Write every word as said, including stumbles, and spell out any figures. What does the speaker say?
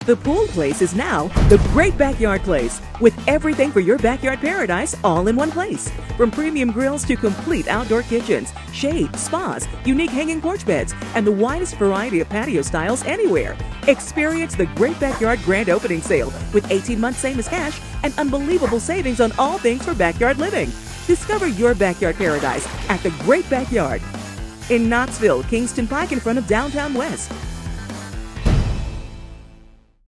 The Pool Place is now the Great Backyard Place, with everything for your backyard paradise all in one place. From premium grills to complete outdoor kitchens, shade, spas, unique hanging porch beds, and the widest variety of patio styles anywhere. Experience the Great Backyard Grand Opening Sale with eighteen months same as cash and unbelievable savings on all things for backyard living. Discover your backyard paradise at the Great Backyard in Knoxville, Kingston Pike in front of Downtown West.